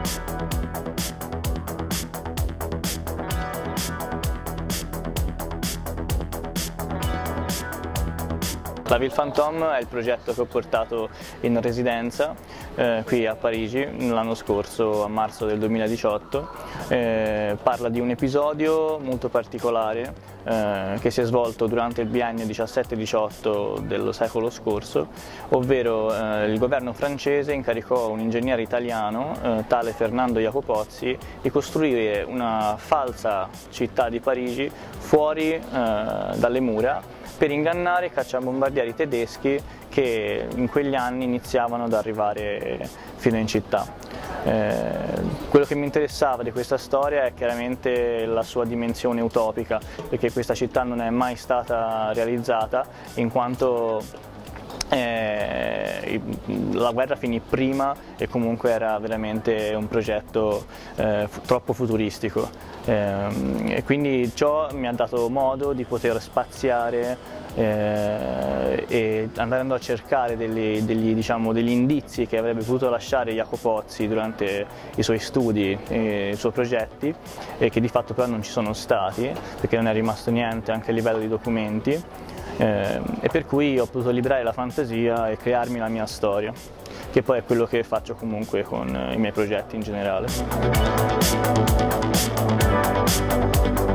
La Ville Fantôme è il progetto che ho portato in residenza qui a Parigi l'anno scorso, a marzo del 2018. Parla di un episodio molto particolare che si è svolto durante il biennio 17-18 dello secolo scorso, ovvero il governo francese incaricò un ingegnere italiano, tale Fernando Jacopozzi, di costruire una falsa città di Parigi fuori dalle mura per ingannare i cacciabombardieri tedeschi che in quegli anni iniziavano ad arrivare fino in città. Quello che mi interessava di questa storia è chiaramente la sua dimensione utopica, perché questa città non è mai stata realizzata, in quanto la guerra finì prima e comunque era veramente un progetto troppo futuristico, e quindi ciò mi ha dato modo di poter spaziare e andando a cercare degli indizi che avrebbe potuto lasciare Jacopozzi durante i suoi studi e i suoi progetti, e che di fatto però non ci sono stati, perché non è rimasto niente anche a livello di documenti. E per cui ho potuto liberare la fantasia e crearmi la mia storia, che poi è quello che faccio comunque con i miei progetti in generale.